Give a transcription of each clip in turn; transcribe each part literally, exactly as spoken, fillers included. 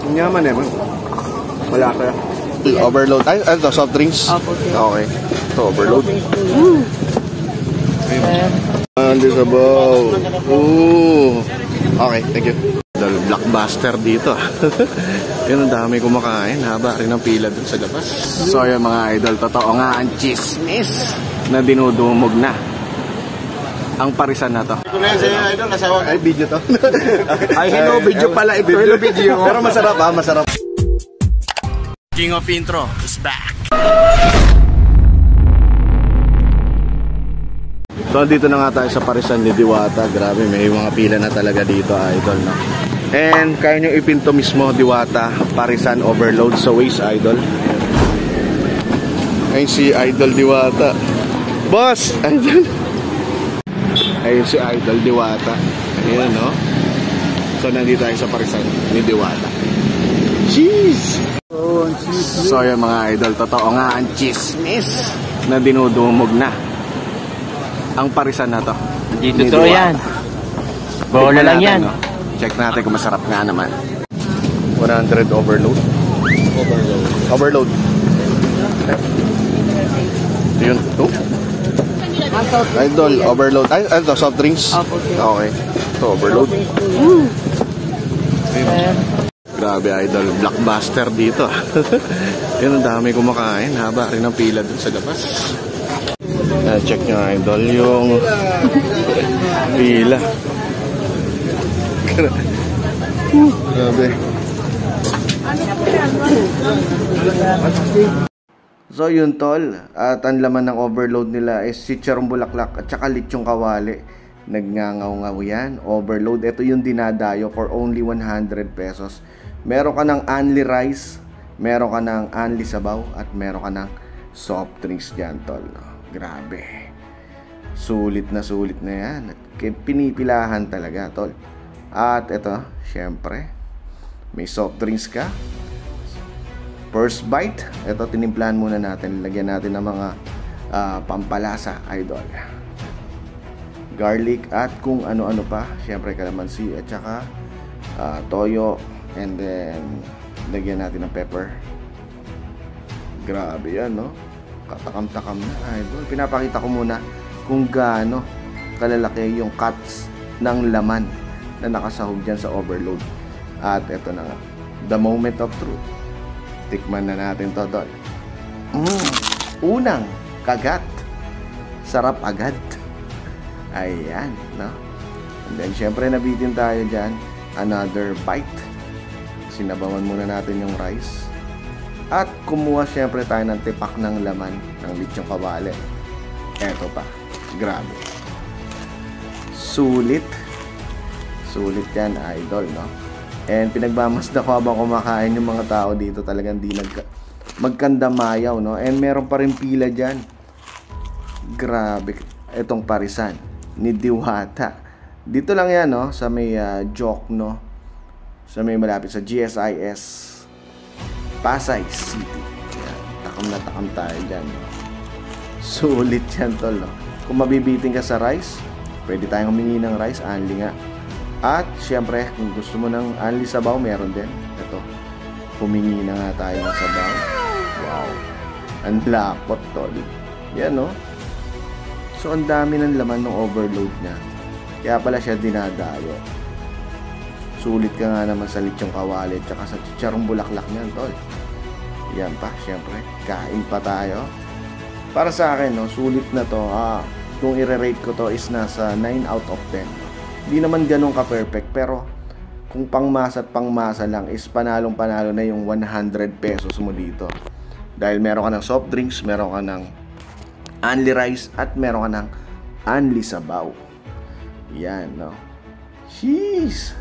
Nyaman eh, man. Wala ka. Overload. Ay, ano to? Soft drinks? Okay. Ito, overload. Woo! Andi sabaw. Ooh. Okay, thank you. Blockbuster dito. Yan, ang dami kumakain. Haba rin ang pila dun sa labas. So yan mga idol, totoo nga ang chismis na dinudumog na ang parisan na to. Ay, video to. Ay, hello, video pala ito. Hello, video. Pero masarap ha, masarap. King of Intro is back. So, dito na nga tayo sa parisan ni Diwata. Grabe, may mga pila na talaga dito, idol, no? And kaya nyo ipinto mismo, Diwata, parisan overload sa Waze, idol. Ayun si Idol Diwata. Boss! Idol. Ayun si Idol Diwata. Ayun, no? So, nandito tayo sa parisan ni Diwata. Cheese! So, yun mga idol, totoo nga ang chismis na dinudumog na ang parisan na to. Hindi totoo yan. Bola lang yan. No? Check natin kung masarap nga naman. one hundred overload. Overload. Overload. Yun. Ito. Idol, overload. Ay, ano to? Soft drinks? Okay. Ito, overload. Woo! Grabe, idol. Blockbuster dito. Yan, ang dami kumakain. Haba rin ang pila dun sa labas. Uh, check nyo, idol, yung pila. Grabe. So yun tol, at ang laman ng overload nila is chicharong bulaklak at saka lechong kawali. Nagngangaw-ngaw yan, overload. Ito yung dinadayo for only one hundred pesos. Meron ka ng only rice, meron ka ng only sabaw, at meron ka ng soft drinks dyan tol. Grabe. Sulit na sulit na yan. Pinipilahan talaga tol. At ito, syempre, may soft drinks ka. First bite, ito tinimplahan muna natin. Lagyan natin ng mga uh, pampalasa, idol. Garlic at kung ano-ano pa. Syempre kalamansi at saka uh, toyo. And then, lagyan natin ng pepper. Grabe yan, no? Katakam-takam na, idol. Pinapakita ko muna kung gaano kalalaki yung cuts ng laman na nakasahog dyan sa overload. At ito na nga, the moment of truth. Tikman na natin to, tol. Mm, unang kagat, sarap agad. Ayan, no? And then syempre nabitin tayo dyan. Another bite. Sinabawan muna natin yung rice. At kumuha syempre tayo ng tipak ng laman ng lechong kawali. Eto pa, grabe. Sulit. Sulit yan, idol, no? And pinagmamasda ko habang kumakain yung mga tao dito, talagang di nag magkandamayaw, no? And meron pa rin pila dyan. Grabe. Etong parisan ni Diwata. Dito lang yan, no? Sa may uh, joke, no? Sa may malapit sa G S I S Pasay City. Yan. Takam na takam tayo dyan, no? Sulit yan, tol, no? Kung mabibiting ka sa rice, pwede tayong humingi ng rice, anli nga. At syempre, kung gusto mo ng only sabaw, meron din. Ito, humingi na nga tayo ng sabaw. Wow, ang lapot, tol. Yan, no? So, ang dami ng laman ng overload niya. Kaya pala siya dinadayo. Sulit ka nga naman sa lechong kawali at saka sa chicharong bulaklak niyan, tol. Yan pa, syempre, kain pa tayo. Para sa akin, no, sulit na to. Ah, kung i-rate ko to is nasa nine out of ten. Hindi naman ganun ka-perfect, pero kung pangmasa at pangmasa lang is panalong-panalo na yung one hundred pesos mo dito. Dahil meron ka ng soft drinks, meron ka ng only rice, at meron ka ng only sabaw. Yan, no? Jeez!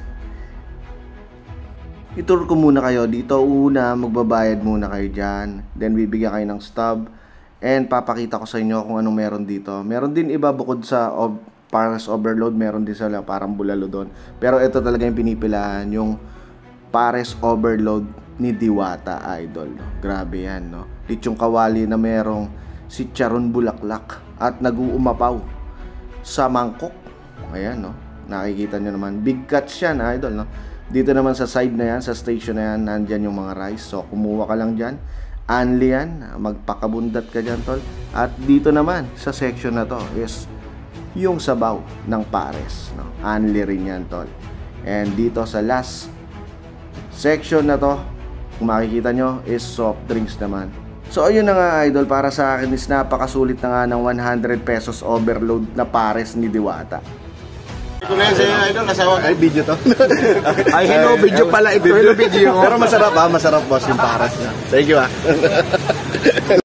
I-tour ko muna kayo dito. Una, magbabayad muna kayo dyan. Then, bibigyan kayo ng stub. And, papakita ko sa inyo kung anong meron dito. Meron din iba bukod sa of Pares overload, meron din sila parang bulalo doon. Pero ito talaga yung pinipilahan, yung Pares overload ni Diwata, idol. Grabe yan, no? Lechong kawali na merong chicharon bulaklak at nag-uumapaw sa mangkok. Ayan, no? Nakikita nyo naman. Big cuts yan, idol, no? Dito naman sa side na yan, sa station na yan, nandyan yung mga rice. So, kumuha ka lang dyan. Anli yan. Magpakabundat ka dyan, tol. At dito naman, sa section na to, is yung sabaw ng pares. No? Anli rin yan, tol. And dito sa last section na to, kung makikita nyo, is soft drinks naman. So, ayun na nga, idol. Para sa akin is napakasulit na nga ng one hundred pesos overload na pares ni Diwata. Ito na yan sa'yo, idol, asawa. Ay, video to. Ay, hello, video pala ito. Hello, video. Pero masarap ah, masarap boss yung paras niya. Thank you ah.